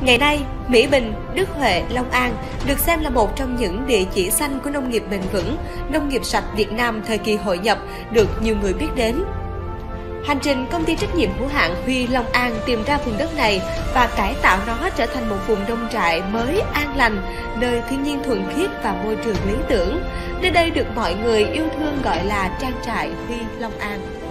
Ngày nay, Mỹ Bình, Đức Huệ, Long An được xem là một trong những địa chỉ xanh của nông nghiệp bền vững, nông nghiệp sạch Việt Nam thời kỳ hội nhập được nhiều người biết đến. Hành trình công ty trách nhiệm hữu hạn Huy Long An tìm ra vùng đất này và cải tạo nó trở thành một vùng nông trại mới an lành, nơi thiên nhiên thuần khiết và môi trường lý tưởng. Nơi đây được mọi người yêu thương gọi là trang trại Huy Long An.